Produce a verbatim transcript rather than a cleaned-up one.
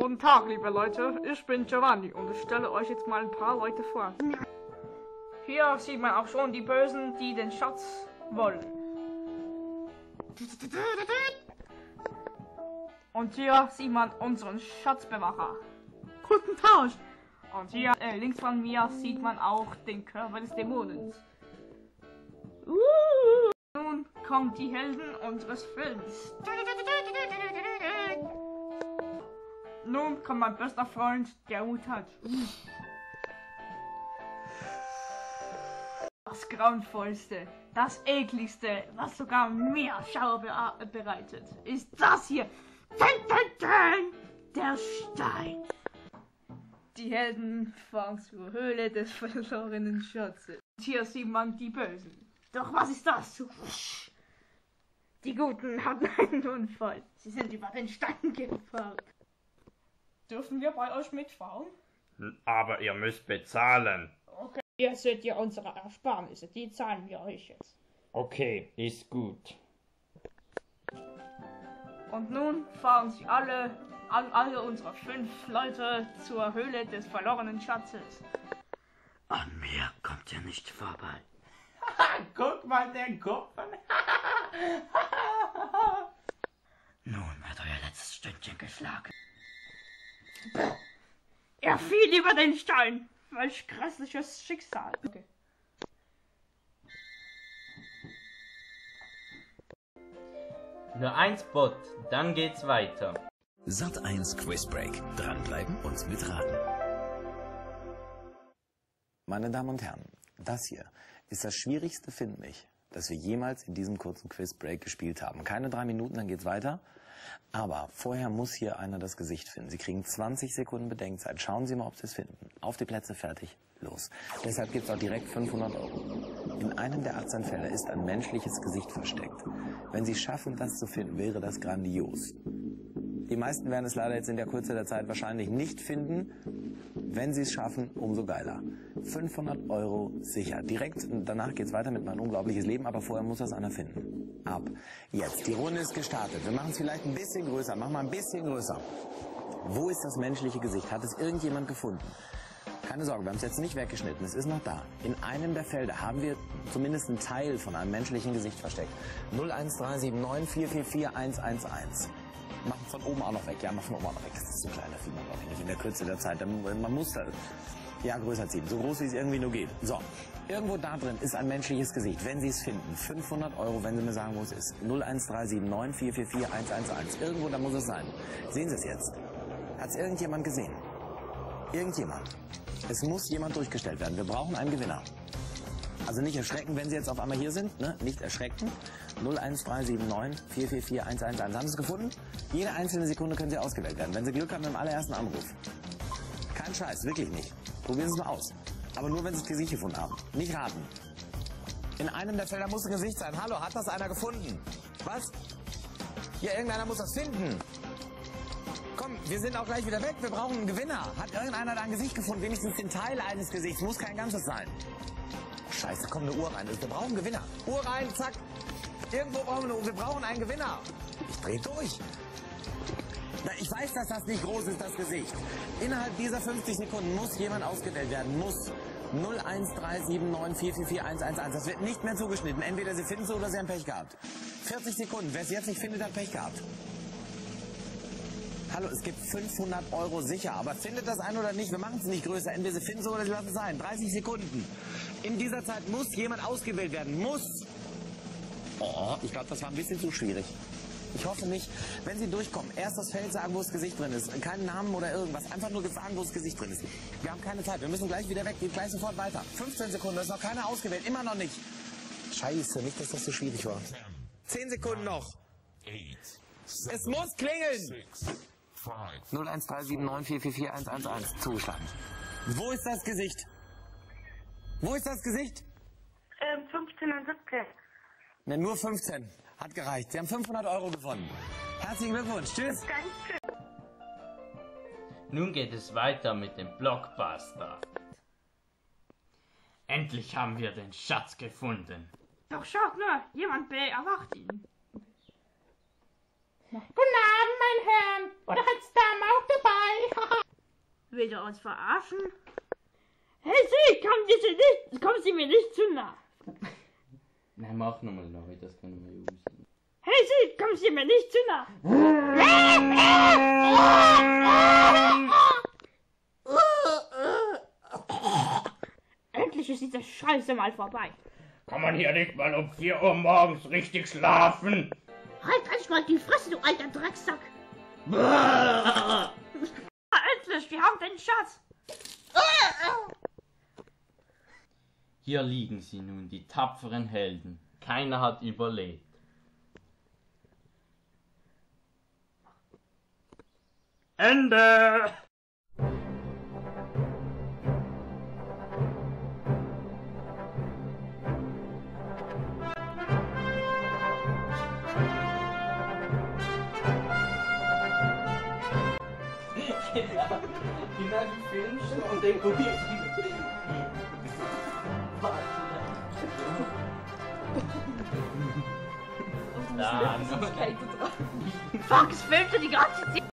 Guten Tag, liebe Leute, ich bin Giovanni und ich stelle euch jetzt mal ein paar Leute vor. Hier sieht man auch schon die Bösen, die den Schatz wollen. Und hier sieht man unseren Schatzbewacher. Guten Tag! Und hier äh, links von mir sieht man auch den Körper des Dämonens. Uh. Nun kommen die Helden unseres Films. Nun kommt mein bester Freund, der Hut hat. Das Grauenvollste, das Ekligste, was sogar mir Schauer be bereitet, ist das hier. Der Stein. Die Helden fahren zur Höhle des verlorenen Schatzes. Und hier sieht man die Bösen. Doch was ist das? Die Guten hatten einen Unfall. Sie sind über den Stein gefahren. Dürfen wir bei euch mitfahren? Aber ihr müsst bezahlen. Okay. Ihr seht ja unsere Ersparnisse, die zahlen wir euch jetzt. Okay, ist gut. Und nun fahren sie alle, alle, alle unsere fünf Leute zur Höhle des verlorenen Schatzes. An mir kommt ihr nicht vorbei. Guck mal den Kopf an. Nun hat euer letztes Stündchen geschlagen. Er fiel über den Stein. Welch grässliches Schicksal. Okay. Nur ein Spot, dann geht's weiter. Sat eins Quizbreak. Dranbleiben und mitraten. Meine Damen und Herren, das hier ist das schwierigste Find mich, das wir jemals in diesem kurzen Quizbreak gespielt haben. Keine drei Minuten, dann geht's weiter. Aber vorher muss hier einer das Gesicht finden. Sie kriegen zwanzig Sekunden Bedenkzeit. Schauen Sie mal, ob Sie es finden. Auf die Plätze, fertig, los. Deshalb gibt es auch direkt fünfhundert Euro. In einem der achtzehn Fälle ist ein menschliches Gesicht versteckt. Wenn Sie schaffen, das zu finden, wäre das grandios. Die meisten werden es leider jetzt in der Kürze der Zeit wahrscheinlich nicht finden. Wenn Sie es schaffen, umso geiler. fünfhundert Euro sicher. Direkt danach geht es weiter mit Mein unglaubliches Leben, aber vorher muss das einer finden. Ab jetzt. Die Runde ist gestartet. Wir machen es vielleicht ein bisschen größer. Machen wir ein bisschen größer. Wo ist das menschliche Gesicht? Hat es irgendjemand gefunden? Keine Sorge, wir haben es jetzt nicht weggeschnitten. Es ist noch da. In einem der Felder haben wir zumindest einen Teil von einem menschlichen Gesicht versteckt. null eins drei sieben neun vier vier vier eins eins eins. Machen von oben auch noch weg. Ja, machen von oben auch noch weg. Das ist so klein, das sieht man glaube ich nicht in der Kürze der Zeit. Man muss da ja größer ziehen. So groß, wie es irgendwie nur geht. So. Irgendwo da drin ist ein menschliches Gesicht. Wenn Sie es finden, fünfhundert Euro, wenn Sie mir sagen, wo es ist. null eins drei sieben neun vier vier vier eins eins eins. Irgendwo, da muss es sein. Sehen Sie es jetzt? Hat es irgendjemand gesehen? Irgendjemand. Es muss jemand durchgestellt werden. Wir brauchen einen Gewinner. Also nicht erschrecken, wenn Sie jetzt auf einmal hier sind. Ne? Nicht erschrecken. null eins drei sieben neun vier vier vier eins eins eins. Haben Sie es gefunden? Jede einzelne Sekunde können Sie ausgewählt werden. Wenn Sie Glück haben im allerersten Anruf. Kein Scheiß, wirklich nicht. Probieren Sie es mal aus. Aber nur, wenn Sie das Gesicht gefunden haben. Nicht raten. In einem der Felder muss ein Gesicht sein. Hallo, hat das einer gefunden? Was? Ja, irgendeiner muss das finden. Komm, wir sind auch gleich wieder weg. Wir brauchen einen Gewinner. Hat irgendeiner da ein Gesicht gefunden? Wenigstens den Teil eines Gesichts. Muss kein ganzes sein. Oh, Scheiße, kommt eine Uhr rein. Wir brauchen einen Gewinner. Uhr rein, zack. Irgendwo brauchen wir eine Uhr. Wir brauchen einen Gewinner. Ich dreh durch. Na, ich weiß, dass das nicht groß ist, das Gesicht. Innerhalb dieser fünfzig Sekunden muss jemand ausgewählt werden. Muss. null eins drei sieben neun vier vier vier eins eins eins. Das wird nicht mehr zugeschnitten. Entweder Sie finden es oder Sie haben Pech gehabt. vierzig Sekunden. Wer es jetzt nicht findet, hat Pech gehabt. Hallo, es gibt fünfhundert Euro sicher. Aber findet das ein oder nicht? Wir machen es nicht größer. Entweder Sie finden es oder Sie lassen es sein. dreißig Sekunden. In dieser Zeit muss jemand ausgewählt werden. Muss. Oh, ich glaube, das war ein bisschen zu schwierig. Ich hoffe nicht, wenn Sie durchkommen, erst das Feld sagen, wo das Gesicht drin ist. Keinen Namen oder irgendwas. Einfach nur sagen, wo das Gesicht drin ist. Wir haben keine Zeit. Wir müssen gleich wieder weg. Geht gleich sofort weiter. fünfzehn Sekunden. Da ist noch keiner ausgewählt. Immer noch nicht. Scheiße, nicht, dass das so schwierig war. zehn Sekunden noch. Es muss klingeln. null eins drei sieben neun vier vier vier eins eins eins. Zugeschlagen. Wo ist das Gesicht? Wo ist das Gesicht? Ähm, fünfzehn und siebzehn. Ne, nur fünfzehn. Hat gereicht. Sie haben fünfhundert Euro gewonnen. Herzlichen Glückwunsch. Tschüss. Danke. Nun geht es weiter mit dem Blockbuster. Endlich haben wir den Schatz gefunden. Doch schaut nur, jemand erwacht ihn. Guten Abend, mein Herr. Oder hat's Damen auch dabei? Will er uns verarschen? Hey Sie, kommen Sie, nicht, kommen Sie mir nicht zu nah. Nein, mach nochmal neu, das können wir usen. Hey Sie, kommen Sie mir nicht zu nah. Endlich ist diese Scheiße mal vorbei. Kann man hier nicht mal um vier Uhr morgens richtig schlafen? Halt endlich mal die Fresse, du alter Drecksack. Endlich, wir haben den Schatz. Hier liegen sie nun, die tapferen Helden. Keiner hat überlebt. Ende! Genau die filmst du und dann guck ich Da, Fuck, es filmt ja die ganze Zeit.